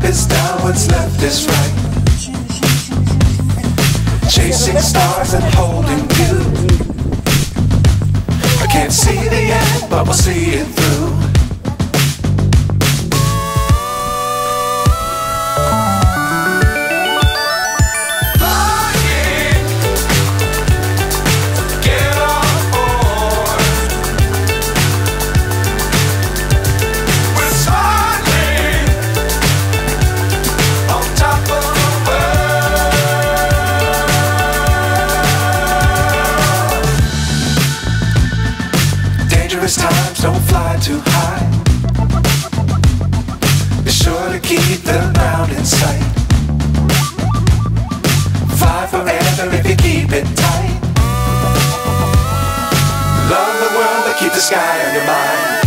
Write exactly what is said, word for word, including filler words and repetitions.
is down, what's left is right. Chasing stars and holding you. I can't see the end, but we'll see it through. Times don't fly too high. Be sure to keep the ground in sight. Fly forever if you keep it tight. Love the world but keep the sky on your mind.